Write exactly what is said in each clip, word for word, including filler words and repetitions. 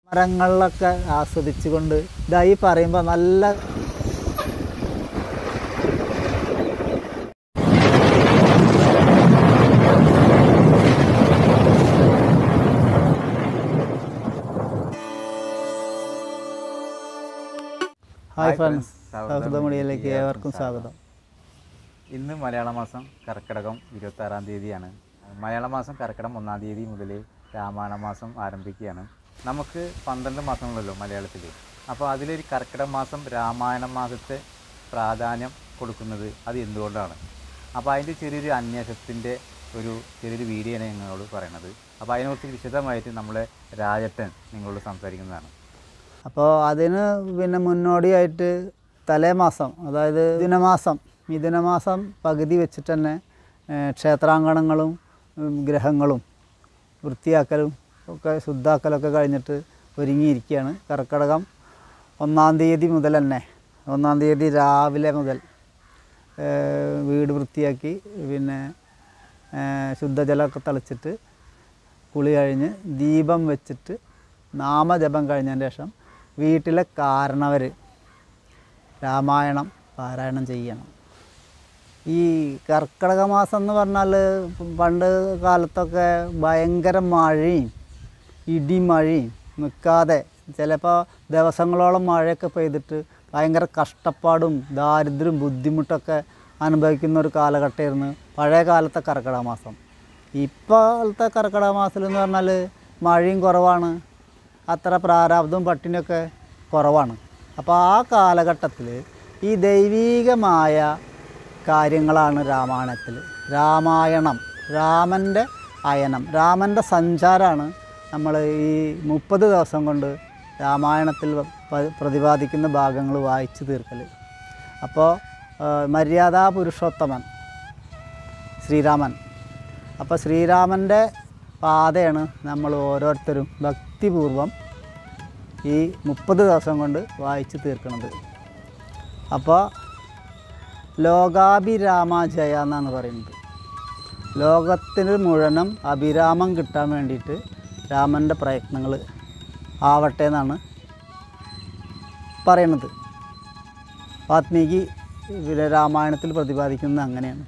മരങ്ങളിലൊക്കെ ആസ്വദിച്ചുകൊണ്ട് ഇതായി പറയുമ്പോൾ നല്ല ഹായ് ഫ്രണ്ട്സ്, സൗഹൃദമൊഴിയിലേക്ക് ഏവർക്കും സ്വാഗതം. ഇന്ന് മലയാള മാസം കർക്കിടകം ഇരുപത്തി ആറാം തീയതിയാണ്. മലയാള മാസം കർക്കിടകം ഒന്നാം തീയതി മുതൽ രാമായണ മാസം ആരംഭിക്കുകയാണ്. നമുക്ക് പന്ത്രണ്ട് മാസങ്ങളല്ലോ മലയാളത്തിൽ. അപ്പോൾ അതിലൊരു കർക്കിടക മാസം രാമായണ മാസത്തെ പ്രാധാന്യം കൊടുക്കുന്നത് അത് എന്തുകൊണ്ടാണ്? അപ്പോൾ അതിൻ്റെ ചെറിയൊരു അന്വേഷണത്തിൻ്റെ ഒരു ചെറിയൊരു വീഡിയോ ആണ് നിങ്ങളോട് പറയുന്നത്. അപ്പോൾ അതിനെക്കുറിച്ച് വിശദമായിട്ട് നമ്മളെ രാജട്ടൻ നിങ്ങളോട് സംസാരിക്കുന്നതാണ്. അപ്പോൾ അതിന് പിന്നെ മുന്നോടിയായിട്ട് തലേ മാസം, അതായത് മിഥുനമാസം മിഥുനമാസം പകുതി വെച്ചിട്ട് തന്നെ ക്ഷേത്രാങ്കണങ്ങളും ഗ്രഹങ്ങളും വൃത്തിയാക്കലും ഒക്കെ ശുദ്ധാക്കലൊക്കെ കഴിഞ്ഞിട്ട് ഒരുങ്ങിയിരിക്കുകയാണ്. കർക്കിടകം ഒന്നാം തീയതി മുതൽ തന്നെ ഒന്നാം തീയതി രാവിലെ മുതൽ വീട് വൃത്തിയാക്കി പിന്നെ ശുദ്ധജലമൊക്കെ തളിച്ചിട്ട് കുളി കഴിഞ്ഞ് ദീപം വെച്ചിട്ട് നാമജപം കഴിഞ്ഞതിന് ശേഷം വീട്ടിലെ കാരണവർ രാമായണം പാരായണം ചെയ്യണം. ഈ കർക്കിടക മാസം എന്ന് പറഞ്ഞാൽ പണ്ട് കാലത്തൊക്കെ ഭയങ്കര മഴയും ഇടിമഴയും നിൽക്കാതെ ചിലപ്പോൾ ദിവസങ്ങളോളം മഴയൊക്കെ പെയ്തിട്ട് ഭയങ്കര കഷ്ടപ്പാടും ദാരിദ്ര്യവും ബുദ്ധിമുട്ടൊക്കെ അനുഭവിക്കുന്ന ഒരു കാലഘട്ടമായിരുന്നു പഴയ കാലത്തെ കർക്കിടക മാസം. ഇപ്പോഴത്തെ കർക്കിടക മാസത്തിൽ എന്ന് പറഞ്ഞാൽ മഴയും കുറവാണ്, അത്ര പ്രാരാബ്ദവും പട്ടിണിയൊക്കെ കുറവാണ്. അപ്പോൾ ആ കാലഘട്ടത്തിൽ ഈ ദൈവീകമായ കാര്യങ്ങളാണ് രാമായണത്തിൽ. രാമായണം രാമൻ്റെ അയനം, രാമൻ്റെ സഞ്ചാരമാണ് നമ്മൾ ഈ മുപ്പത് ദിവസം കൊണ്ട് രാമായണത്തിൽ പ്രതിപാദിക്കുന്ന ഭാഗങ്ങൾ വായിച്ചു തീർക്കൽ. അപ്പോൾ മര്യാദാ പുരുഷോത്തമൻ ശ്രീരാമൻ. അപ്പോൾ ശ്രീരാമൻ്റെ പാതയാണ് നമ്മൾ ഓരോരുത്തരും ഭക്തിപൂർവം ഈ മുപ്പത് ദിവസം കൊണ്ട് വായിച്ച് തീർക്കുന്നത്. അപ്പോൾ ലോകാഭിരാമജയ എന്നാണ് പറയുന്നത്. ലോകത്തിന് മുഴുവനും അഭിരാമം കിട്ടാൻ വേണ്ടിയിട്ട് രാമൻ്റെ പ്രയത്നങ്ങൾ ആവട്ടെ എന്നാണ് പറയുന്നത്. വാത്മീകി രാമായണത്തിൽ പ്രതിപാദിക്കുന്നത് അങ്ങനെയാണ്.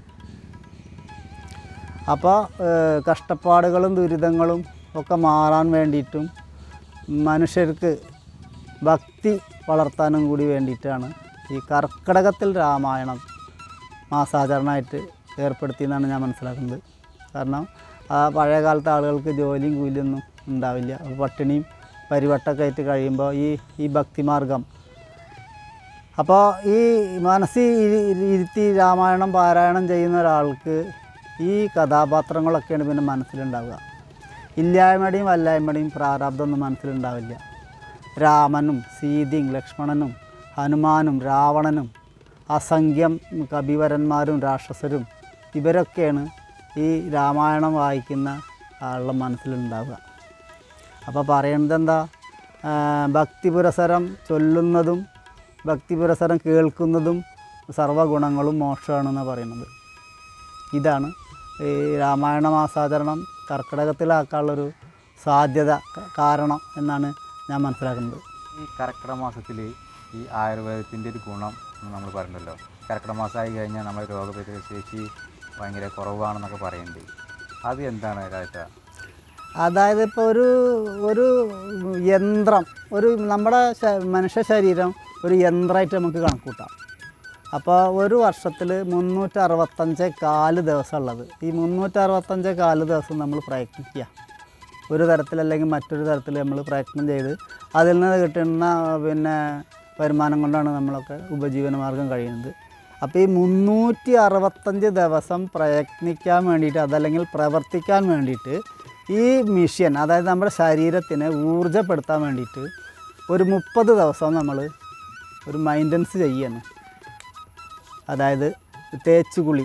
അപ്പോൾ കഷ്ടപ്പാടുകളും ദുരിതങ്ങളും ഒക്കെ മാറാൻ വേണ്ടിയിട്ടും മനുഷ്യർക്ക് ഭക്തി വളർത്താനും കൂടി വേണ്ടിയിട്ടാണ് ഈ കർക്കിടകത്തിൽ രാമായണം മാസാചരണമായിട്ട് ഏർപ്പെടുത്തിയെന്നാണ് ഞാൻ മനസ്സിലാക്കുന്നത്. കാരണം ആ പഴയ കാലത്തെ ആളുകൾക്ക് ജോലിയും കൂലിയൊന്നും ഉണ്ടാവില്ല. പട്ടിണിയും പരിവട്ടമൊക്കെ ആയിട്ട് കഴിയുമ്പോൾ ഈ ഈ ഭക്തിമാർഗം അപ്പോൾ ഈ മനസ്സിൽ ഇരുത്തി രാമായണം പാരായണം ചെയ്യുന്ന ഒരാൾക്ക് ഈ കഥാപാത്രങ്ങളൊക്കെയാണ് പിന്നെ മനസ്സിലുണ്ടാവുക. ഇല്ലായ്മയുടെയും വല്ലായ്മയുടെയും പ്രാരാബ്ദമൊന്നും മനസ്സിലുണ്ടാവില്ല. രാമനും സീതയും ലക്ഷ്മണനും ഹനുമാനും രാവണനും അസംഖ്യം കപിവരന്മാരും രാക്ഷസരും ഇവരൊക്കെയാണ് ഈ രാമായണം വായിക്കുന്ന ആളുടെ മനസ്സിലുണ്ടാവുക. അപ്പോൾ പറയുന്നത് എന്താ? ഭക്തി പുരസരം ചൊല്ലുന്നതും ഭക്തി പുരസരം കേൾക്കുന്നതും സർവ്വഗുണങ്ങളും മോക്ഷമാണെന്നാണ് പറയുന്നത്. ഇതാണ് ഈ രാമായണ മാസാചരണം കർക്കിടകത്തിലാക്കാനുള്ളൊരു സാധ്യത കാരണം എന്നാണ് ഞാൻ മനസ്സിലാക്കുന്നത്. ഈ കർക്കിടക മാസത്തിൽ ഈ ആയുർവേദത്തിൻ്റെ ഒരു ഗുണം നമ്മൾ പറഞ്ഞല്ലോ. കർക്കിടക മാസമായി കഴിഞ്ഞാൽ നമ്മുടെ രോഗപ്രതിരോധ ശേഷി ഭയങ്കര കുറവാണെന്നൊക്കെ പറയുന്നുണ്ട്. അത് എന്താണ് രാജ? അതായത് ഇപ്പോൾ ഒരു ഒരു യന്ത്രം, ഒരു നമ്മുടെ മനുഷ്യ ശരീരം ഒരു യന്ത്രമായിട്ട് നമുക്ക് കണക്കൂട്ടാം. അപ്പോൾ ഒരു വർഷത്തിൽ മുന്നൂറ്റി അറുപത്തഞ്ച് കാല് ദിവസം ഉള്ളത്. ഈ മുന്നൂറ്റി അറുപത്തഞ്ച് കാല് ദിവസം നമ്മൾ പ്രയത്നിക്കുക, ഒരു തരത്തിലല്ലെങ്കിൽ മറ്റൊരു തരത്തിൽ നമ്മൾ പ്രയത്നം ചെയ്ത് അതിൽ നിന്ന് കിട്ടുന്ന പിന്നെ വരുമാനം കൊണ്ടാണ് നമ്മളൊക്കെ ഉപജീവനമാർഗം കഴിയുന്നത്. അപ്പോൾ ഈ മുന്നൂറ്റി അറുപത്തഞ്ച് ദിവസം പ്രയത്നിക്കാൻ വേണ്ടിയിട്ട് അതല്ലെങ്കിൽ പ്രവർത്തിക്കാൻ വേണ്ടിയിട്ട് ഈ മിഷ്യൻ, അതായത് നമ്മുടെ ശരീരത്തിനെ ഊർജ്ജപ്പെടുത്താൻ വേണ്ടിയിട്ട് ഒരു മുപ്പത് ദിവസം നമ്മൾ ഒരു മൈൻറ്റനൻസ് ചെയ്യണം. അതായത് തേച്ചുകുളി,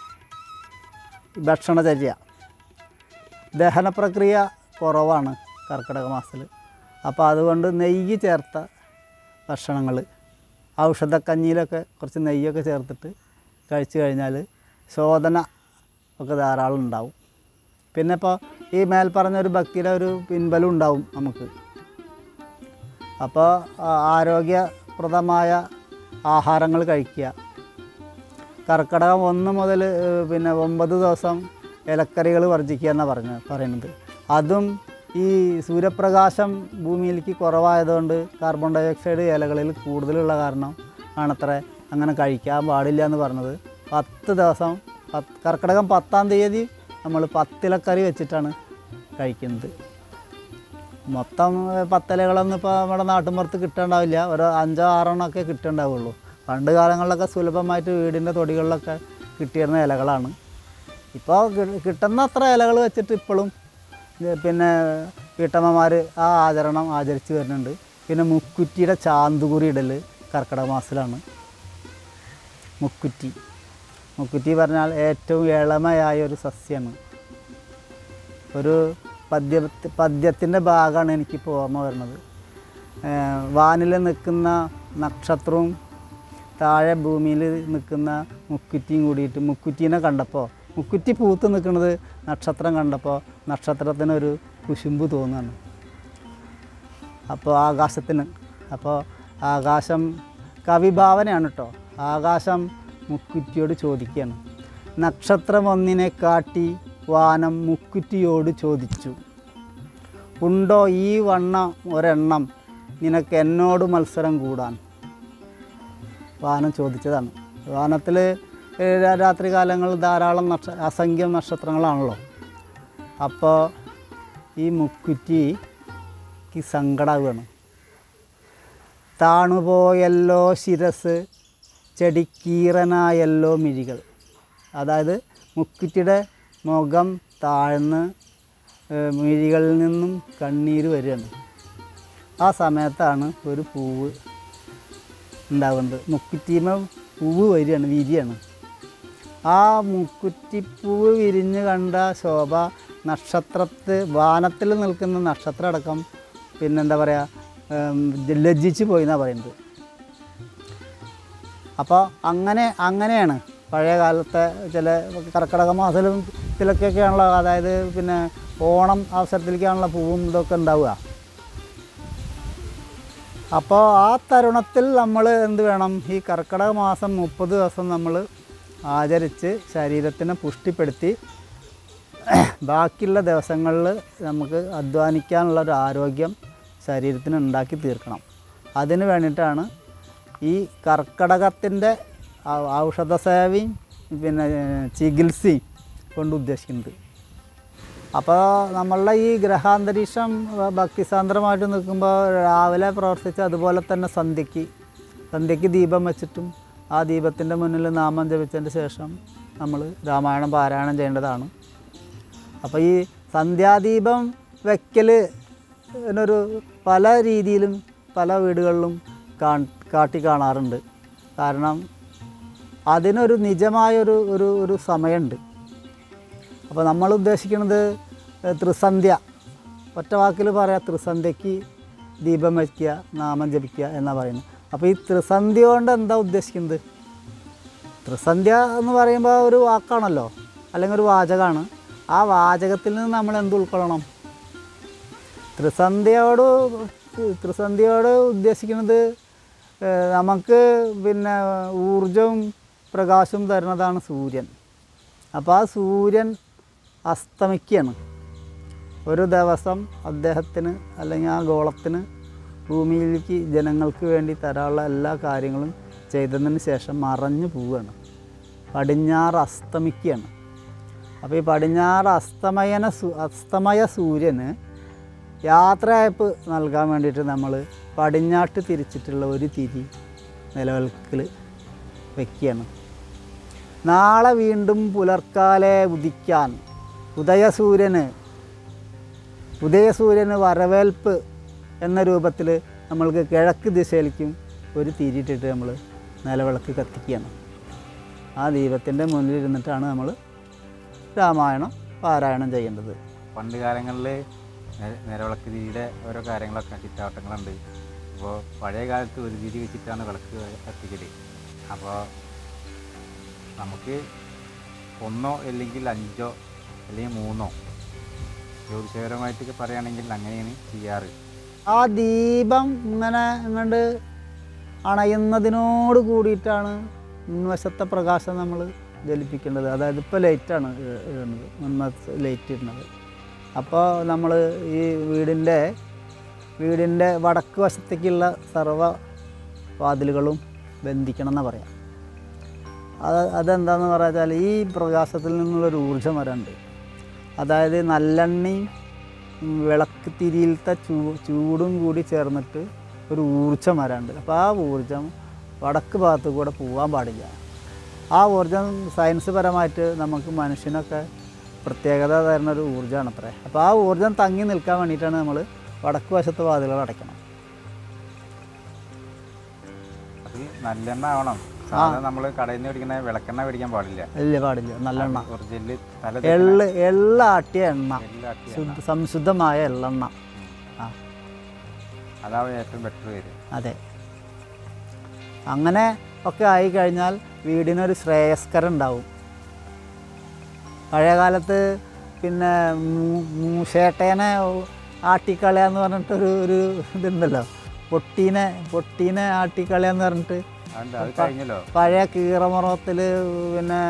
ഭക്ഷണചര്യ, ദഹനപ്രക്രിയ കുറവാണ് കർക്കിടക മാസത്തിൽ. അപ്പോൾ അതുകൊണ്ട് നെയ്യ് ചേർത്ത ഭക്ഷണങ്ങൾ, ഔഷധക്കഞ്ഞിയിലൊക്കെ കുറച്ച് നെയ്യൊക്കെ ചേർത്തിട്ട് കഴിച്ചു കഴിഞ്ഞാൽ ശോധന ഒക്കെ ധാരാളം ഉണ്ടാവും. പിന്നെ ഇപ്പോൾ ഈ മേൽപ്പറഞ്ഞൊരു ഭക്തിയുടെ ഒരു പിൻബലം ഉണ്ടാവും നമുക്ക്. അപ്പോൾ ആരോഗ്യപ്രദമായ ആഹാരങ്ങൾ കഴിക്കുക. കർക്കിടകം ഒന്ന് മുതൽ പിന്നെ ഒമ്പത് ദിവസം ഇലക്കറികൾ വർജിക്കുക എന്നാണ് പറഞ്ഞ പറയുന്നത്. അതും ഈ സൂര്യപ്രകാശം ഭൂമിയിലേക്ക് കുറവായതുകൊണ്ട് കാർബൺ ഡൈ ഓക്സൈഡ് ഇലകളിൽ കൂടുതലുള്ള കാരണം ആണത്രേ അങ്ങനെ കഴിക്കാൻ പാടില്ല എന്ന് പറഞ്ഞത്. പത്ത് ദിവസം പത്ത് കർക്കിടകം പത്താം തീയതി നമ്മൾ പത്തിലക്കറി വെച്ചിട്ടാണ് കഴിക്കുന്നത്. മൊത്തം പത്തിലകളൊന്നും ഇപ്പോൾ നമ്മുടെ നാട്ടിൻപുറത്ത് കിട്ടുന്നുണ്ടാവില്ല. ഒരു അഞ്ചോ ആറെണ്ണമൊക്കെ കിട്ടുന്നുണ്ടാവുള്ളൂ. പണ്ട് കാലങ്ങളിലൊക്കെ സുലഭമായിട്ട് വീടിൻ്റെ തൊടികളിലൊക്കെ കിട്ടിയിരുന്ന ഇലകളാണ്. ഇപ്പോൾ കിട്ടുന്ന അത്ര ഇലകൾ വെച്ചിട്ട് ഇപ്പോഴും പിന്നെ വീട്ടമ്മമാർ ആ ആചരണം ആചരിച്ച് വരുന്നുണ്ട്. പിന്നെ മുക്കുറ്റിയുടെ ചാന്തുകുറി ഇടൽ കർക്കിടക മാസത്തിലാണ്. മുക്കുറ്റി മുക്കുറ്റി പറഞ്ഞാൽ ഏറ്റവും ഇളമയായ ഒരു സസ്യമാണ്. ഒരു പദ്യ പദ്യത്തിൻ്റെ ഭാഗമാണ് എനിക്കിപ്പോൾ ഓർമ്മ വരുന്നത്. വാനിൽ നിൽക്കുന്ന നക്ഷത്രവും താഴെ ഭൂമിയിൽ നിൽക്കുന്ന മുക്കുറ്റിയും കൂടിയിട്ട് മുക്കുറ്റീനെ കണ്ടപ്പോൾ, മുക്കുറ്റി പൂത്ത് നിൽക്കുന്നത് നക്ഷത്രം കണ്ടപ്പോൾ നക്ഷത്രത്തിനൊരു കുശുമ്പ് തോന്നുകയാണ്. അപ്പോൾ ആകാശത്തിന്, അപ്പോൾ ആകാശം കവിഭാവനയാണ് കേട്ടോ. ആകാശം മുക്കുറ്റിയോട് ചോദിക്കുകയാണ്. നക്ഷത്രം ഒന്നിനെ കാട്ടി വാനം മുക്കുറ്റിയോട് ചോദിച്ചു, ഉണ്ടോ ഈ വണ്ണം ഒരെണ്ണം നിനക്ക് എന്നോട് മത്സരം കൂടാൻ? വാനം ചോദിച്ചതാണ്. വാനത്തിൽ രാത്രി കാലങ്ങളിൽ ധാരാളം നക്ഷ അസംഖ്യം നക്ഷത്രങ്ങളാണല്ലോ. അപ്പോൾ ഈ മുക്കുറ്റിക്ക് സങ്കടമാവുകയാണ്. താണുപോയല്ലോ ശിരസ് ചെടിക്കീറനായല്ലോ മിഴികൾ. അതായത് മുക്കുറ്റിയുടെ മുഖം താഴ്ന്ന് മിഴികളിൽ നിന്നും കണ്ണീര് വരികയാണ്. ആ സമയത്താണ് ഒരു പൂവ് ഉണ്ടാകുന്നത്. മുക്കുറ്റിമ പൂവ് വരികയാണ്, വിരിയാണ്. ആ മുക്കുറ്റിപ്പൂവ് വിരിഞ്ഞ് കണ്ട ശോഭ നക്ഷത്രത്ത് വാനത്തിൽ നിൽക്കുന്ന നക്ഷത്രം അടക്കം പിന്നെന്താ പറയുക ലജ്ജിച്ച് പോയി എന്നാണ് പറയുന്നത്. അപ്പോൾ അങ്ങനെ അങ്ങനെയാണ് പഴയ കാലത്തെ ചില കർക്കിടക മാസത്തിലും ഇതിലൊക്കെയാണല്ലോ, അതായത് പിന്നെ ഓണം അവസരത്തിലേക്കാണല്ലോ പൂവും ഇതൊക്കെ ഉണ്ടാവുക. അപ്പോൾ ആ തരുണത്തിൽ നമ്മൾ എന്ത് വേണം, ഈ കർക്കിടക മാസം മുപ്പത് ദിവസം നമ്മൾ ആചരിച്ച് ശരീരത്തിനെ പുഷ്ടിപ്പെടുത്തി ബാക്കിയുള്ള ദിവസങ്ങളിൽ നമുക്ക് അധ്വാനിക്കാനുള്ള ഒരു ആരോഗ്യം ശരീരത്തിന് ഉണ്ടാക്കി തീർക്കണം. അതിന് വേണ്ടിയിട്ടാണ് ഈ കർക്കിടകത്തിൻ്റെ ഔഷധസേവയും പിന്നെ ചികിത്സയും കൊണ്ട് ഉദ്ദേശിക്കുന്നത്. അപ്പോൾ നമ്മളുടെ ഈ ഗ്രഹാന്തരീക്ഷം ഭക്തിസാന്ദ്രമായിട്ട് നിൽക്കുമ്പോൾ രാവിലെ പ്രവർത്തിച്ച് അതുപോലെ തന്നെ സന്ധ്യയ്ക്ക് സന്ധ്യയ്ക്ക് ദീപം വെച്ചിട്ടും ആ ദീപത്തിൻ്റെ മുന്നിൽ നാമം ജപിച്ചതിന് ശേഷം നമ്മൾ രാമായണം പാരായണം ചെയ്യേണ്ടതാണ്. അപ്പോൾ ഈ സന്ധ്യാദീപം വയ്ക്കൽ എന്നൊരു പല രീതിയിലും പല വീടുകളിലും കാ കാട്ടി കാണാറുണ്ട്. കാരണം അതിനൊരു നിജമായൊരു ഒരു ഒരു സമയമുണ്ട്. അപ്പോൾ നമ്മൾ ഉദ്ദേശിക്കുന്നത് ത്രിസന്ധ്യ, ഒറ്റ വാക്കിൽ പറയാം, ത്രിസന്ധ്യയ്ക്ക് ദീപം വയ്ക്കുക, നാമം ജപിക്കുക എന്നാണ് പറയുന്നത്. അപ്പോൾ ഈ ത്രിസന്ധ്യ കൊണ്ട് എന്താ ഉദ്ദേശിക്കുന്നത്? ത്രിസന്ധ്യ എന്ന് പറയുമ്പോൾ ഒരു വാക്കാണല്ലോ, അല്ലെങ്കിൽ ഒരു വാചകമാണ്. ആ വാചകത്തിൽ നിന്ന് നമ്മൾ എന്ത് ഉൾക്കൊള്ളണം? ത്രിസന്ധ്യയോട് ത്രിസന്ധ്യയോട് ഉദ്ദേശിക്കുന്നത് നമുക്ക് പിന്നെ ഊർജവും പ്രകാശവും തരുന്നതാണ് സൂര്യൻ. അപ്പോൾ ആ സൂര്യൻ അസ്തമിക്കുകയാണ്. ഒരു ദിവസം അദ്ദേഹത്തിന് അല്ലെങ്കിൽ ആ ഗോളത്തിന് ഭൂമിയിലേക്ക് ജനങ്ങൾക്ക് വേണ്ടി തരാനുള്ള എല്ലാ കാര്യങ്ങളും ചെയ്തതിന് ശേഷം മറഞ്ഞു പോവുകയാണ്. പടിഞ്ഞാറ് അസ്തമിക്കുകയാണ്. അപ്പോൾ ഈ പടിഞ്ഞാറ് അസ്തമയന സൂ അസ്തമയ സൂര്യന് യാത്രയയപ്പ് നൽകാൻ വേണ്ടിയിട്ട് നമ്മൾ പടിഞ്ഞാട്ട് തിരിച്ചിട്ടുള്ള ഒരു തിരി നിലവിളക്കിൽ വയ്ക്കുകയാണ്. നാളെ വീണ്ടും പുലർക്കാലെ ഉദിക്കാൻ ഉദയസൂര്യന് ഉദയസൂര്യന് വരവേൽപ്പ് എന്ന രൂപത്തിൽ നമ്മൾക്ക് കിഴക്ക് ദിശയിലേക്കും ഒരു തിരിയിട്ടിട്ട് നമ്മൾ നിലവിളക്ക് കത്തിക്കുകയാണ്. ആ ദീപത്തിൻ്റെ മുന്നിൽ ഇരുന്നിട്ടാണ് നമ്മൾ രാമായണം പാരായണം ചെയ്യേണ്ടത്. പണ്ട് കാലങ്ങളിൽ നിലവിളക്ക് തിരിയുടെ ഓരോ കാര്യങ്ങളൊക്കെ ചിട്ടാവട്ടങ്ങളുണ്ട്. അപ്പോൾ പഴയ കാലത്ത് ഒരു തിരി വെച്ചിട്ടാണ് വിളക്ക് കത്തിക്കൽ. അപ്പോൾ നമുക്ക് ഒന്നോ അല്ലെങ്കിൽ അഞ്ചോ അല്ലെങ്കിൽ മൂന്നോ ജ്യോതിഷപരമായിട്ടൊക്കെ പറയുകയാണെങ്കിൽ അങ്ങനെയാണ് ചെയ്യാറ്. ആ ദീപം ഇങ്ങനെ ഇങ്ങോട്ട് അണയുന്നതിനോട് കൂടിയിട്ടാണ് മുൻവശത്തെ പ്രകാശം നമ്മൾ ജ്വലിപ്പിക്കേണ്ടത്. അതായത് ഇപ്പോൾ ലൈറ്റാണ് ഇടുന്നത്, മുൻവശത്ത് ലൈറ്റ് ഇടുന്നത്. അപ്പോൾ നമ്മൾ ഈ വീടിൻ്റെ വീടിൻ്റെ വടക്ക് വശത്തേക്കുള്ള സർവ്വ വാതിലുകളും ബന്ധിക്കണം എന്നാണ് പറയാം. അത് അതെന്താണെന്ന് പറഞ്ഞാൽ ഈ പ്രകാശത്തിൽ നിന്നുള്ളൊരു ഊർജ്ജം വരാനുണ്ട്. അതായത് നല്ലെണ്ണയും വിളക്ക് തിരിയിലത്തെ ചൂ ചൂടും കൂടി ചേർന്നിട്ട് ഒരു ഊർജ്ജം വരാനുണ്ട്. അപ്പോൾ ആ ഊർജ്ജം വടക്ക് ഭാഗത്ത് കൂടെ പോകാൻ പാടില്ല. ആ ഊർജ്ജം സയൻസ് പരമായിട്ട് നമുക്ക് മനുഷ്യനൊക്കെ പ്രത്യേകത തരുന്നൊരു ഊർജ്ജമാണ് അത്രേ. അപ്പോൾ ആ ഊർജ്ജം തങ്ങി നിൽക്കാൻ വേണ്ടിയിട്ടാണ് നമ്മൾ വടക്ക് വശത്ത് വാതിലുകൾ അടയ്ക്കണം. അത് നല്ലെണ്ണ ആവണം. നമ്മൾ കടയിൽ നിന്ന് മേടിക്കുന്ന വിളക്കെണ്ണ മേടിക്കാൻ പാടില്ല. ഇല്ല, പാടില്ല. നല്ലെണ്ണ, ഒറിജിനൽ തല എള്ള് എള്ളാട്ടിയ എണ്ണ, സംശുദ്ധമായ എള്ളെണ്ണ. ആ, അതാണ് ഏറ്റവും ബെറ്റർ വരും. അതെ. അങ്ങനെ ഒക്കെ ആയിക്കഴിഞ്ഞാൽ വീടിനൊരു ശ്രേയസ്കരം ഉണ്ടാവും. പഴയ കാലത്ത് പിന്നെ മൂശേട്ടേനെ ആട്ടിക്കളയാന്ന് പറഞ്ഞിട്ടൊരു ഒരു ഇതുണ്ടല്ലോ, പൊട്ടീനെ പൊട്ടീനെ ആട്ടിക്കളയാന്ന് പറഞ്ഞിട്ട് പഴയ കീറമുറത്തിൽ പിന്നെ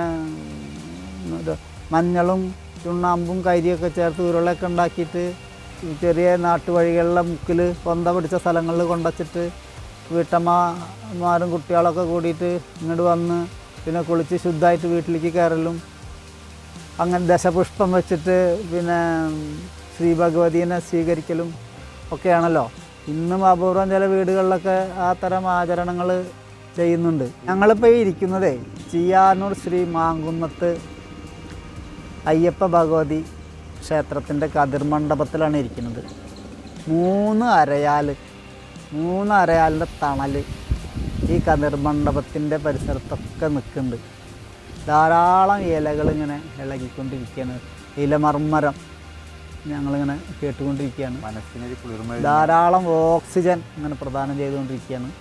മഞ്ഞളും ചുണ്ണാമ്പും കരിയൊക്കെ ചേർത്ത് ഉരുളയൊക്കെ ഉണ്ടാക്കിയിട്ട് ചെറിയ നാട്ടുവഴികളിലെ മുക്കിൽ പൊന്ത പിടിച്ച സ്ഥലങ്ങളിൽ കൊണ്ടുവച്ചിട്ട് വീട്ടമ്മമാരും കുട്ടികളൊക്കെ കൂടിയിട്ട് ഇങ്ങോട്ട് വന്ന് പിന്നെ കുളിച്ച് ശുദ്ധമായിട്ട് വീട്ടിലേക്ക് കയറലും അങ്ങനെ ദശപുഷ്പം വെച്ചിട്ട് പിന്നെ ശ്രീ ഭഗവതീനെ സ്വീകരിക്കലും ഒക്കെയാണല്ലോ. ഇന്നും അപൂർവം ചില വീടുകളിലൊക്കെ ആ തരം ആചരണങ്ങൾ ചെയ്യുന്നുണ്ട്. ഞങ്ങളിപ്പോൾ ഈ ഇരിക്കുന്നതേ ചിയ്യാനൂർ ശ്രീ മാങ്കുന്നത്ത് അയ്യപ്പ ഭഗവതി ക്ഷേത്രത്തിൻ്റെ കതിർമണ്ഡപത്തിലാണ് ഇരിക്കുന്നത്. മൂന്ന് അരയാൽ മൂന്ന് അരയാലിൻ്റെ തണൽ ഈ കതിർമണ്ഡപത്തിൻ്റെ പരിസരത്തൊക്കെ നിൽക്കുന്നുണ്ട്. ധാരാളം ഇലകൾ ഇങ്ങനെ ഇളകിക്കൊണ്ടിരിക്കുകയാണ്. ഇലമർമ്മരം ഞങ്ങളിങ്ങനെ കേട്ടുകൊണ്ടിരിക്കുകയാണ്. മനസ്സിനൊരു കുളിർമ, ധാരാളം ഓക്സിജൻ ഇങ്ങനെ പ്രദാനം ചെയ്തുകൊണ്ടിരിക്കുകയാണ്.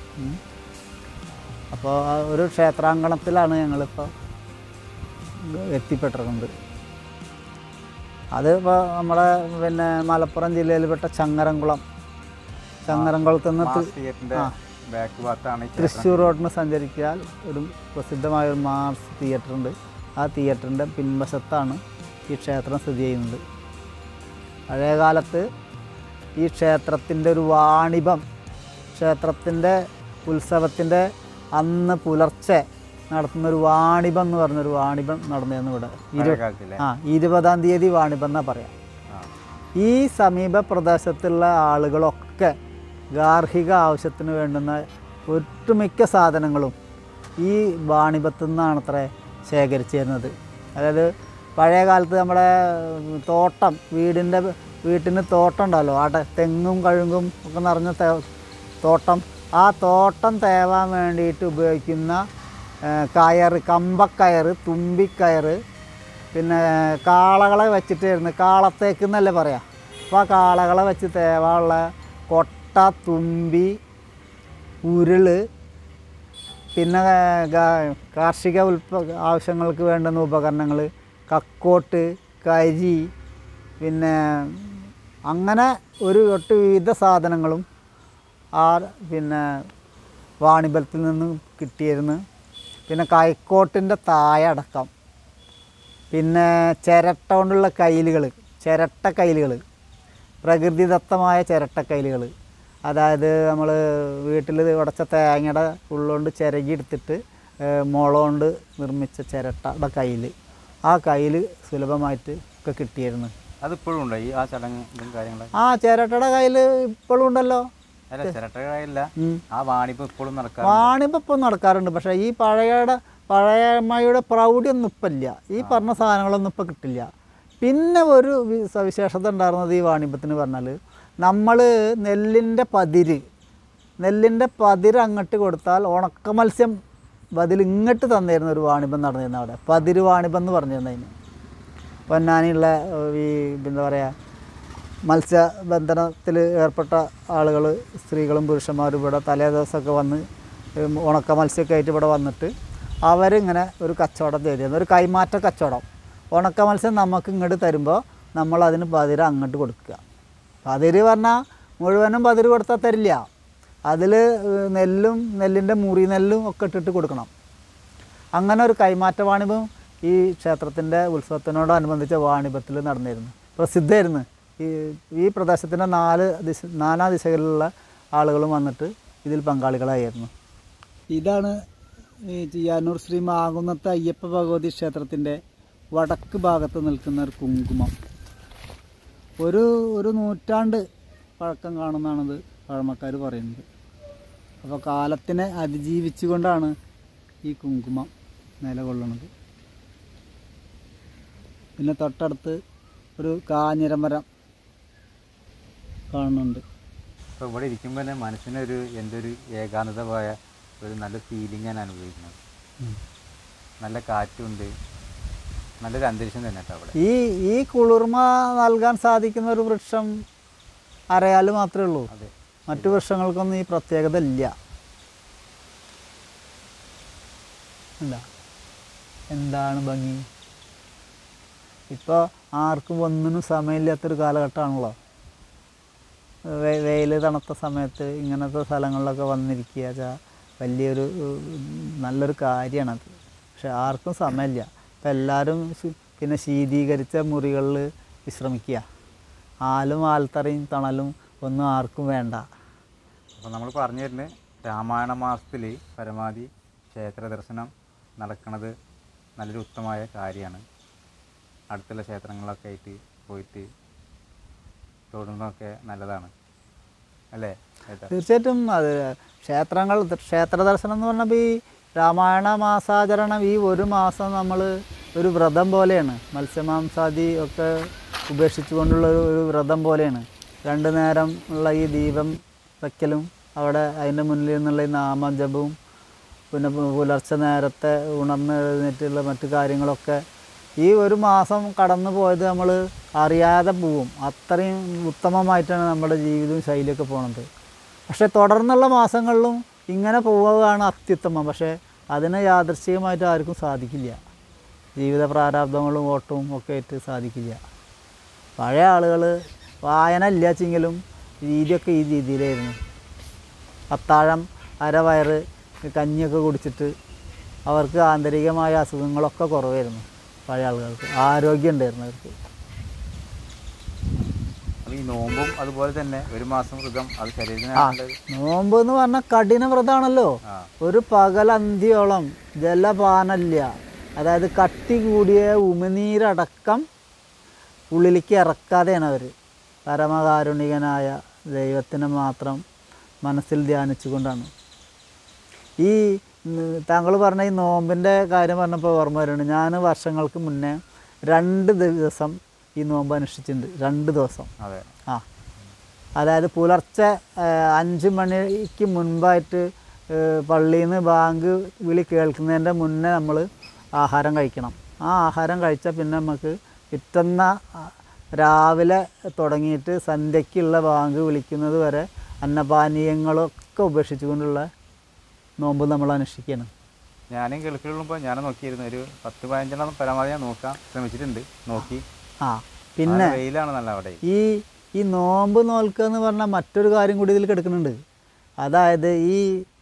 അപ്പോൾ ഒരു ക്ഷേത്രാങ്കണത്തിലാണ് ഞങ്ങളിപ്പോൾ എത്തിപ്പെട്ടിട്ടുണ്ട്. അത് ഇപ്പോൾ നമ്മുടെ പിന്നെ മലപ്പുറം ജില്ലയിൽപ്പെട്ട ചങ്ങരംകുളം ചങ്ങരംകുളത്ത് നിന്ന് തൃശ്ശൂർ റോഡിന് സഞ്ചരിച്ചാൽ ഒരു പ്രസിദ്ധമായ ഒരു മാർസ് തിയേറ്റർ ഉണ്ട്. ആ തിയേറ്ററിൻ്റെ പിൻവശത്താണ് ഈ ക്ഷേത്രം സ്ഥിതി ചെയ്യുന്നത്. പഴയ കാലത്ത് ഈ ക്ഷേത്രത്തിൻ്റെ ഒരു വാണിഭം, ക്ഷേത്രത്തിൻ്റെ ഉത്സവത്തിൻ്റെ അന്ന് പുലർച്ചെ നടത്തുന്നൊരു വാണിഭം എന്ന് പറഞ്ഞൊരു വാണിഭം നടന്നിരുന്നു ഇവിടെ. ഇരു ആ ഇരുപതാം തീയതി വാണിഭം എന്നാ പറയാം. ഈ സമീപ പ്രദേശത്തുള്ള ആളുകളൊക്കെ ഗാർഹിക ആവശ്യത്തിന് വേണ്ടുന്ന ഒട്ടുമിക്ക സാധനങ്ങളും ഈ വാണിഭത്തു നിന്നാണ് അത്ര ശേഖരിച്ചിരുന്നത്. അതായത് പഴയ കാലത്ത് നമ്മുടെ തോട്ടം, വീടിൻ്റെ വീട്ടിന് തോട്ടം ഉണ്ടല്ലോ, ആട്ടെ തെങ്ങും കഴുങ്ങും ഒക്കെ നിറഞ്ഞ തോട്ടം, ആ തോട്ടം തേവാൻ വേണ്ടിയിട്ട് ഉപയോഗിക്കുന്ന കയർ, കമ്പക്കയർ, തുമ്പിക്കയർ, പിന്നെ കാളകളെ വെച്ചിട്ടായിരുന്നു, കാളത്തേക്ക് എന്നല്ലേ പറയാം. അപ്പോൾ ആ കാളകളെ വെച്ച് തേവാനുള്ള കൊട്ട, തുമ്പി, ഉരുള്, പിന്നെ കാർഷിക ഉൽപ്പ ആവശ്യങ്ങൾക്ക് വേണ്ടുന്ന ഉപകരണങ്ങൾ, കക്കോട്ട്, കരി, പിന്നെ അങ്ങനെ ഒരു ഒട്ട് വിവിധ സാധനങ്ങളും ആ പിന്നെ വാണിഭത്തിൽ നിന്ന് കിട്ടിയിരുന്നു. പിന്നെ കൈക്കോട്ടിൻ്റെ തായ അടക്കം, പിന്നെ ചിരട്ട കൊണ്ടുള്ള കൈലുകൾ, ചിരട്ട കൈലുകൾ, പ്രകൃതിദത്തമായ ചിരട്ട കൈലുകൾ. അതായത് നമ്മൾ വീട്ടിൽ ഉടച്ച തേങ്ങയുടെ ഉള്ളുകൊണ്ട് ചിരകി എടുത്തിട്ട് മുള കൊണ്ട് നിർമ്മിച്ച ചിരട്ടയുടെ കയ്യിൽ, ആ കയ്യിൽ സുലഭമായിട്ട് ഒക്കെ കിട്ടിയിരുന്നു. അതിപ്പോഴും ഉണ്ടോ ഈ ആ ചടങ്ങും കാര്യങ്ങളും? ആ ചിരട്ടയുടെ കയ്യിൽ ഇപ്പോഴും ഉണ്ടല്ലോ. ആ വാണിഭം ഇപ്പോഴും നടക്കാറുണ്ട്. വാണിഭം ഇപ്പം നടക്കാറുണ്ട്. പക്ഷേ ഈ പഴയയുടെ പഴയമ്മയുടെ പ്രൗഢിയൊന്നും ഇപ്പം ഇല്ല. ഈ പറഞ്ഞ സാധനങ്ങളൊന്നും ഇപ്പം കിട്ടില്ല. പിന്നെ ഒരു സവിശേഷത ഉണ്ടായിരുന്നത് ഈ വാണിഭത്തിന് പറഞ്ഞാൽ, നമ്മൾ നെല്ലിൻ്റെ പതിര് നെല്ലിൻ്റെ പതിര് അങ്ങോട്ട് കൊടുത്താൽ ഉണക്ക മത്സ്യം ബതിൽ ഇങ്ങോട്ട് തന്നിരുന്ന ഒരു വാണിഭം നടന്നിരുന്നു അവിടെ. പതിര് വാണിഭം എന്ന് പറഞ്ഞിരുന്നതിന് പൊന്നാനിയുള്ള ഈ എന്താ പറയുക മത്സ്യബന്ധനത്തിൽ ഏർപ്പെട്ട ആളുകൾ, സ്ത്രീകളും പുരുഷന്മാരും ഇവിടെ തലേ ദിവസമൊക്കെ വന്ന് ഉണക്ക മത്സ്യമൊക്കെ ആയിട്ട് ഇവിടെ വന്നിട്ട് അവരിങ്ങനെ ഒരു കച്ചവടം ചെയ്തിരുന്നു, ഒരു കൈമാറ്റ കച്ചവടം. ഉണക്ക മത്സ്യം നമുക്ക് ഇങ്ങോട്ട് തരുമ്പോൾ നമ്മൾ അതിന് പതിര് അങ്ങോട്ട് കൊടുക്കുക. പതിര് പറഞ്ഞാൽ മുഴുവനും പതിര് കൊടുത്താൽ തരില്ല. അതിൽ നെല്ലും നെല്ലിൻ്റെ മുറി നെല്ലും ഒക്കെ ഇട്ടിട്ട് കൊടുക്കണം. അങ്ങനെ ഒരു കൈമാറ്റ വാണിഭം ഈ ക്ഷേത്രത്തിൻ്റെ ഉത്സവത്തിനോടനുബന്ധിച്ച വാണിഭത്തിൽ നടന്നിരുന്നു. പ്രസിദ്ധമായിരുന്നു. ഈ ഈ പ്രദേശത്തിൻ്റെ നാല് ദിശ നാനാ ദിശകളിലുള്ള ആളുകളും വന്നിട്ട് ഇതിൽ പങ്കാളികളായിരുന്നു. ഇതാണ് ഈ ചിയ്യാനൂർ ശ്രീ മാകുന്നത്ത് അയ്യപ്പ ഭഗവതി ക്ഷേത്രത്തിൻ്റെ വടക്ക് ഭാഗത്ത് നിൽക്കുന്ന ഒരു കുങ്കുമം. ഒരു ഒരു നൂറ്റാണ്ട് പഴക്കം കാണുന്നതാണത് പഴമക്കാർ പറയുന്നത്. അപ്പോൾ കാലത്തിനെ അതിജീവിച്ചുകൊണ്ടാണ് ഈ കുങ്കുമം നിലകൊള്ളുന്നത്. പിന്നെ തൊട്ടടുത്ത് ഒരു കാഞ്ഞിരമരം കാണുന്നുണ്ട്. അപ്പോൾ ഇവിടെ ഇരിക്കുമ്പോൾ തന്നെ മനസ്സിനൊരു എന്തൊരു ഏകാന്തമായ ഒരു നല്ല ഫീലിംഗ് ഞാൻ അനുഭവിക്കുന്നത്. നല്ല കാറ്റുണ്ട്, നല്ലൊരു അന്തരീക്ഷം തന്നെ കേട്ടോ അവിടെ. ഈ ഈ കുളിർമ നൽകാൻ സാധിക്കുന്ന ഒരു വൃക്ഷം അരയാൽ മാത്രമേ ഉള്ളൂ. അതെ, മറ്റു വൃക്ഷങ്ങൾക്കൊന്നും ഈ പ്രത്യേകത ഇല്ല. അല്ല, എന്താണ് ഭംഗി! ഇപ്പോൾ ആർക്കും ഒന്നിനും സമയമില്ലാത്തൊരു കാലഘട്ടമാണല്ലോ. വെ വെയിൽ തണുത്ത സമയത്ത് ഇങ്ങനത്തെ സ്ഥലങ്ങളിലൊക്കെ വന്നിരിക്കുക വെച്ചാൽ വലിയൊരു നല്ലൊരു കാര്യമാണത്. പക്ഷെ ആർക്കും സമയമില്ല. ഇപ്പം എല്ലാവരും പിന്നെ ശീതീകരിച്ച മുറികളിൽ വിശ്രമിക്കുക. ആലും ആൽത്തറയും തണലും ഒന്നും ആർക്കും വേണ്ട. അപ്പോൾ നമ്മൾ പറഞ്ഞു തരുന്നത് രാമായണ മാസത്തിൽ പരമാവധി ക്ഷേത്ര ദർശനം നടക്കുന്നത് നല്ലൊരു ഉത്തമമായ കാര്യമാണ്. അടുത്തുള്ള ക്ഷേത്രങ്ങളൊക്കെ ആയിട്ട് പോയിട്ട് തൊടുന്നതൊക്കെ നല്ലതാണ് അല്ലേ? തീർച്ചയായിട്ടും. അത് ക്ഷേത്രങ്ങൾ ക്ഷേത്ര ദർശനം എന്ന് പറഞ്ഞപ്പോൾ ഈ രാമായണ മാസാചരണം ഈ ഒരു മാസം നമ്മൾ ഒരു വ്രതം പോലെയാണ്. മത്സ്യമാംസാദി ഒക്കെ ഉപേക്ഷിച്ചുകൊണ്ടുള്ള ഒരു ഒരു വ്രതം പോലെയാണ്. രണ്ട് നേരം ഉള്ള ഈ ദീപം വയ്ക്കലും അവിടെ അതിൻ്റെ മുന്നിൽ നിന്നുള്ള ഈ നാമജപവും പിന്നെ പുലർച്ചെ നേരത്തെ ഉണർന്ന് എഴുന്നേറ്റുള്ള മറ്റു കാര്യങ്ങളൊക്കെ ഈ ഒരു മാസം കടന്നു പോയത് നമ്മൾ അറിയാതെ പോവും. അത്രയും ഉത്തമമായിട്ടാണ് നമ്മുടെ ജീവിതവും ശൈലിയൊക്കെ പോകുന്നത്. പക്ഷേ തുടർന്നുള്ള മാസങ്ങളിലും ഇങ്ങനെ പോവുകയാണ് അത്യുത്തമം. പക്ഷേ അതിന് യാദൃശ്ചികമായിട്ട് ആർക്കും സാധിക്കില്ല. ജീവിത പ്രാരാബ്ദങ്ങളും ഓട്ടവും ഒക്കെ ആയിട്ട് സാധിക്കില്ല. പഴയ ആളുകൾ വായന ഇല്ലാച്ചെങ്കിലും രീതിയൊക്കെ ഈ രീതിയിലായിരുന്നു. അത്താഴം അരവയറ് കഞ്ഞിയൊക്കെ കുടിച്ചിട്ട് അവർക്ക് ആന്തരികമായ അസുഖങ്ങളൊക്കെ കുറവായിരുന്നു. പഴയ ആളുകൾക്ക് ആരോഗ്യം ഉണ്ടായിരുന്നു അവർക്ക്. ഈ നോമ്പും അതുപോലെ തന്നെ ഒരു മാസം വ്രതം അത് ശരീരത്തിന് നോമ്പ് എന്ന് പറഞ്ഞാൽ കഠിന വ്രതമാണല്ലോ. ഒരു പകലന്തിയോളം ജലപാനമില്ല. അതായത് കട്ടി കൂടിയ ഉമിനീരടക്കം ഉള്ളിലേക്ക് ഇറക്കാതെയാണ് അവർ. പരമകാരുണികനായ ദൈവത്തിനെ മാത്രം മനസ്സിൽ ധ്യാനിച്ചുകൊണ്ടാണ്. ഈ താങ്കൾ പറഞ്ഞ ഈ നോമ്പിൻ്റെ കാര്യം പറഞ്ഞപ്പോൾ ഓർമ്മ വരുന്നുണ്ട്. ഞാൻ വർഷങ്ങൾക്ക് മുന്നേ രണ്ട് ദിവസം ഈ നോമ്പ് അനുഷ്ഠിച്ചിട്ടുണ്ട്. രണ്ട് ദിവസം. അതെ. ആ അതായത് പുലർച്ചെ അഞ്ച് മണിക്ക് മുൻപായിട്ട് പള്ളിയിൽ നിന്ന് ബാങ്ക് വിളി കേൾക്കുന്നതിൻ്റെ മുന്നേ നമ്മൾ ആഹാരം കഴിക്കണം. ആ ആഹാരം കഴിച്ചാൽ പിന്നെ നമുക്ക് പിറ്റന്ന രാവിലെ തുടങ്ങിയിട്ട് സന്ധ്യയ്ക്കുള്ള ബാങ്ക് വിളിക്കുന്നത് വരെ അന്നപാനീയങ്ങളൊക്കെ ഉപേക്ഷിച്ചുകൊണ്ടുള്ള നോമ്പ് നമ്മൾ അനുഷ്ഠിക്കണം. ഞാനും ഗൾഫിലുള്ളപ്പോൾ ഞാൻ നോക്കിയിരുന്നു. ഒരു പത്ത് പതിനഞ്ചെണ്ണം പരമാവധി ഞാൻ നോക്കാൻ ശ്രമിച്ചിട്ടുണ്ട്. നോക്കി. ആ പിന്നെ വെയിലാണ് നല്ല അവിടെ. ഈ ഈ നോമ്പ് നോൽക്കുക എന്ന് പറഞ്ഞാൽ മറ്റൊരു കാര്യം കൂടി ഇതിൽ കിടക്കുന്നുണ്ട്. അതായത് ഈ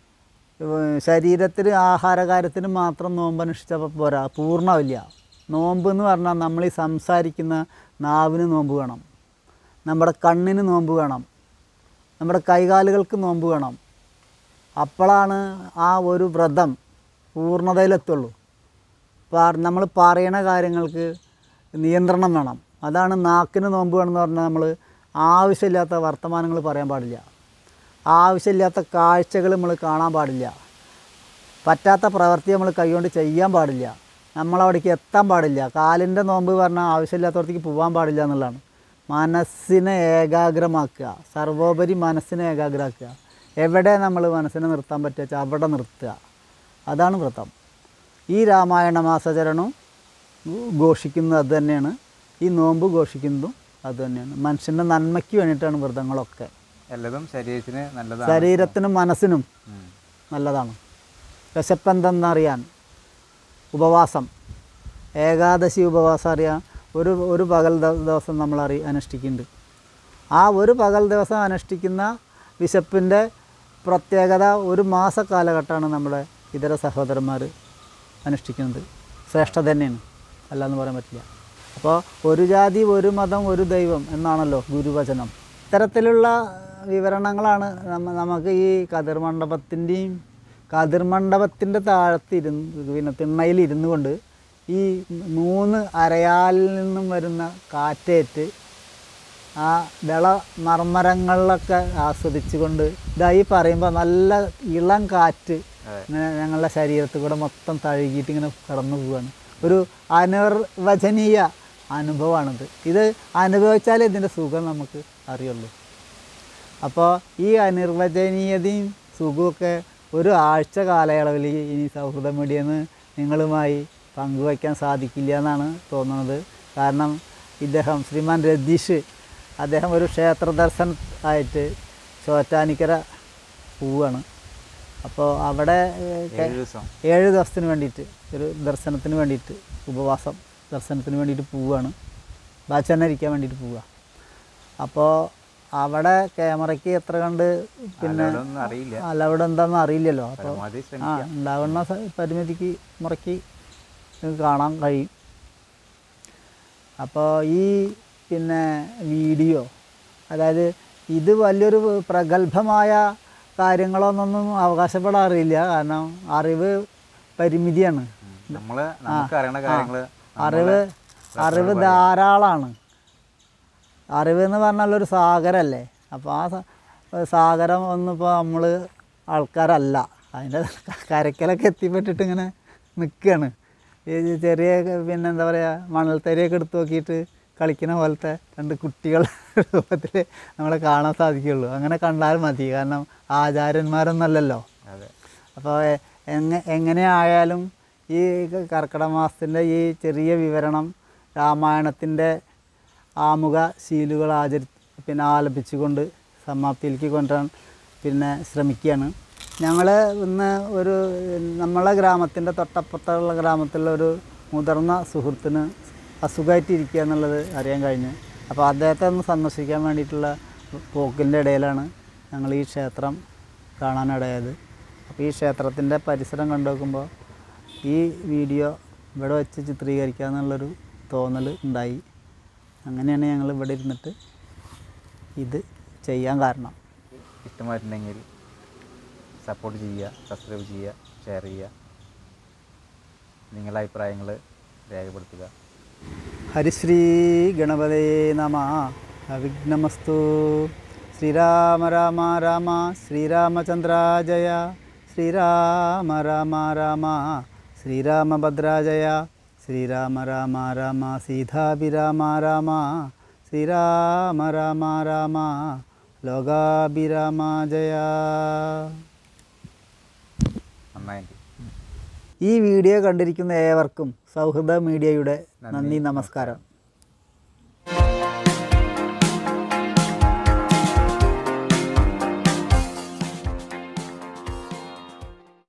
ശരീരത്തിന് ആഹാരകാര്യത്തിന് മാത്രം നോമ്പ് അനുഷ്ഠിച്ചപ്പോൾ പോരാ, പൂർണ്ണമില്ല. നോമ്പ് എന്ന് പറഞ്ഞാൽ നമ്മൾ ഈ സംസാരിക്കുന്ന നാവിന് നോമ്പ് വേണം, നമ്മുടെ കണ്ണിന് നോമ്പ് വേണം, നമ്മുടെ കൈകാലുകൾക്ക് നോമ്പ് വേണം. അപ്പോഴാണ് ആ ഒരു വ്രതം പൂർണ്ണതയിലെത്തുള്ളൂ. നമ്മൾ പറയണ കാര്യങ്ങൾക്ക് നിയന്ത്രണം വേണം. അതാണ് നാക്കിന് നോമ്പ് വേണമെന്ന് പറഞ്ഞാൽ നമ്മൾ ആവശ്യമില്ലാത്ത വർത്തമാനങ്ങൾ പറയാൻ പാടില്ല, ആവശ്യമില്ലാത്ത കാഴ്ചകൾ നമ്മൾ കാണാൻ പാടില്ല, പറ്റാത്ത പ്രവൃത്തി നമ്മൾ കൈകൊണ്ട് ചെയ്യാൻ പാടില്ല, നമ്മളവിടേക്ക് എത്താൻ പാടില്ല. കാലിൻ്റെ നോമ്പ് പറഞ്ഞാൽ ആവശ്യമില്ലാത്തവർക്ക് പോകാൻ പാടില്ല എന്നുള്ളതാണ്. മനസ്സിനെ ഏകാഗ്രമാക്കുക, സർവോപരി മനസ്സിനെ ഏകാഗ്രമാക്കുക. എവിടെ നമ്മൾ മനസ്സിനെ നിർത്താൻ പറ്റുക വെച്ചാൽ അവിടെ നിർത്തുക. അതാണ് വ്രതം. ഈ രാമായണ മാസചരണം ഘോഷിക്കുന്നത് അത് തന്നെയാണ്. ഈ നോമ്പ് ഘോഷിക്കുന്നതും അത് തന്നെയാണ്. മനുഷ്യൻ്റെ നന്മയ്ക്ക് വേണ്ടിയിട്ടാണ് വ്രതങ്ങളൊക്കെ. എല്ലതും ശരീരത്തിന് നല്ലതാണ്, ശരീരത്തിനും മനസ്സിനും നല്ലതാണ്. വിശപ്പെന്തെന്നറിയാൻ ഉപവാസം, ഏകാദശി ഉപവാസം അറിയാൻ ഒരു ഒരു പകൽ ദിവസം നമ്മൾ അറി അനുഷ്ഠിക്കുന്നുണ്ട്. ആ ഒരു പകൽ ദിവസം അനുഷ്ഠിക്കുന്ന വിശപ്പിൻ്റെ പ്രത്യേകത ഒരു മാസ കാലഘട്ടമാണ് നമ്മുടെ ഇതര സഹോദരന്മാർ അനുഷ്ഠിക്കുന്നത്. ശ്രേഷ്ഠത തന്നെയാണ്, അല്ലാന്ന് പറയാൻ പറ്റില്ല. അപ്പോൾ ഒരു ജാതി ഒരു മതം ഒരു ദൈവം എന്നാണല്ലോ ഗുരുവചനം. ഇത്തരത്തിലുള്ള വിവരണങ്ങളാണ് നമ്മ നമുക്ക് ഈ കതിർ മണ്ഡപത്തിൻ്റെയും കതിർ മണ്ഡപത്തിൻ്റെ താഴത്തിരുന്ന് പിന്നെ തിണ്ണയിൽ ഇരുന്നു കൊണ്ട് ഈ മൂന്ന് അരയാലിൽ നിന്നും വരുന്ന കാറ്റേറ്റ് ആ ദള മർമരങ്ങളിലൊക്കെ ആസ്വദിച്ചു കൊണ്ട് ഇതായി പറയുമ്പോൾ നല്ല ഇളം കാറ്റ് ഇങ്ങനെ ഞങ്ങളുടെ ശരീരത്തിൽ കൂടെ മൊത്തം തഴുകിയിട്ട് ഇങ്ങനെ കടന്നു പോവുകയാണ്. ഒരു അനിർവചനീയ അനുഭവമാണിത്. ഇത് അനുഭവിച്ചാലേ ഇതിൻ്റെ സുഖം നമുക്ക് അറിയുള്ളൂ. അപ്പോൾ ഈ അനിർവചനീയതയും സുഖമൊക്കെ ഒരു ആഴ്ച കാലയളവിൽ ഇനി സൗഹൃദ മീഡിയന്ന് നിങ്ങളുമായി പങ്കുവയ്ക്കാൻ സാധിക്കില്ല എന്നാണ് തോന്നുന്നത്. കാരണം ഇദ്ദേഹം ശ്രീമാൻ രതീഷ് അദ്ദേഹം ഒരു ക്ഷേത്ര ദർശനം ആയിട്ട് ചോറ്റാനിക്കര പോവുകയാണ്. അപ്പോൾ അവിടെ ഏഴ് ദിവസത്തിന് വേണ്ടിയിട്ട് ഒരു ദർശനത്തിന് വേണ്ടിയിട്ട് ഉപവാസം ദർശനത്തിന് വേണ്ടിയിട്ട് പോവുകയാണ്. ബാച്ചന്നെ ഇരിക്കാൻ വേണ്ടിയിട്ട് പോവുക. അപ്പോൾ അവിടെ ക്യാമറയ്ക്ക് എത്ര കണ്ട് പിന്നെ അല്ല അവിടെ എന്താണെന്ന് അറിയില്ലല്ലോ. അപ്പോൾ ആ ഉണ്ടാകുന്ന പരിമിതിക്ക് മുറയ്ക്ക് കാണാൻ കഴിയും. അപ്പോൾ ഈ പിന്നെ വീഡിയോ അതായത് ഇത് വലിയൊരു പ്രഗത്ഭമായ കാര്യങ്ങളൊന്നും അവകാശപ്പെടാറില്ല. കാരണം അറിവ് പരിമിതിയാണ്. അറിവ് അറിവ് ധാരാളമാണ്. അറിവ് എന്ന് പറഞ്ഞാൽ ഒരു സാഗരമല്ലേ. അപ്പോൾ ആ സാഗരം ഒന്നിപ്പോൾ നമ്മൾ ആൾക്കാരല്ല, അതിൻ്റെ കരക്കലൊക്കെ എത്തിപ്പെട്ടിട്ട് ഇങ്ങനെ നിൽക്കുകയാണ്. ഈ ചെറിയ പിന്നെ എന്താ പറയുക മണൽത്തരിയൊക്കെ എടുത്ത് നോക്കിയിട്ട് കളിക്കുന്ന പോലത്തെ രണ്ട് കുട്ടികൾ രൂപത്തിൽ നമ്മളെ കാണാൻ സാധിക്കുകയുള്ളൂ. അങ്ങനെ കണ്ടാൽ മതി. കാരണം ആചാര്യന്മാരൊന്നല്ലല്ലോ. അപ്പോൾ എങ്ങനെ എങ്ങനെയായാലും ഈ കർക്കിടക മാസത്തിൻ്റെ ഈ ചെറിയ വിവരണം രാമായണത്തിൻ്റെ ആമുഖ ശീലുകൾ ആചരി പിന്നെ ആലപിച്ചുകൊണ്ട് സമാപ്തിയിലേക്ക് കൊണ്ടുവരാൻ പിന്നെ ശ്രമിക്കുകയാണ്. ഞങ്ങൾ ഇന്ന് ഒരു നമ്മളെ ഗ്രാമത്തിൻ്റെ തൊട്ടപ്പുറത്തുള്ള ഗ്രാമത്തിലുള്ള ഒരു മുതിർന്ന സുഹൃത്തിന് അസുഖമായിട്ടിരിക്കുക എന്നുള്ളത് അറിയാൻ കഴിഞ്ഞു. അപ്പോൾ അദ്ദേഹത്തെ ഒന്ന് സന്ദർശിക്കാൻ വേണ്ടിയിട്ടുള്ള പോക്കിൻ്റെ ഇടയിലാണ് ഞങ്ങൾ ഈ ക്ഷേത്രം കാണാനിടയായത്. അപ്പോൾ ഈ ക്ഷേത്രത്തിൻ്റെ പരിസരം കണ്ടു നോക്കുമ്പോൾ ഈ വീഡിയോ ഇവിടെ വെച്ച് ചിത്രീകരിക്കുക എന്നുള്ളൊരു തോന്നൽ ഉണ്ടായി. അങ്ങനെയാണ് ഞങ്ങൾ ഇവിടെ ഇരുന്നിട്ട് ഇത് ചെയ്യാൻ കാരണം. ഇഷ്ടമായിട്ടുണ്ടെങ്കിൽ സപ്പോർട്ട് ചെയ്യുക, സബ്സ്ക്രൈബ് ചെയ്യുക, ഷെയർ ചെയ്യുക, നിങ്ങളുടെ അഭിപ്രായങ്ങൾ രേഖപ്പെടുത്തുക. ഹരിശ്രീ ഗണപതേ നമഃ. അവിഘ്നമസ്തു. ശ്രീരാമ രാമ രാമ ശ്രീരാമചന്ദ്ര ജയ. ശ്രീരാമ രാമ രാമ ശ്രീരാമഭദ്ര ജയ. ശ്രീരാമ രാമ രാമ സീതാഭിരാമ രാമ. ശ്രീരാമ രാമ രാമ ലോകാഭിരാമ ജയ. ഈ വീഡിയോ കണ്ടിരിക്കുന്ന ഏവർക്കും സൗഹൃദ മീഡിയയുടെ നന്ദി, നമസ്കാരം.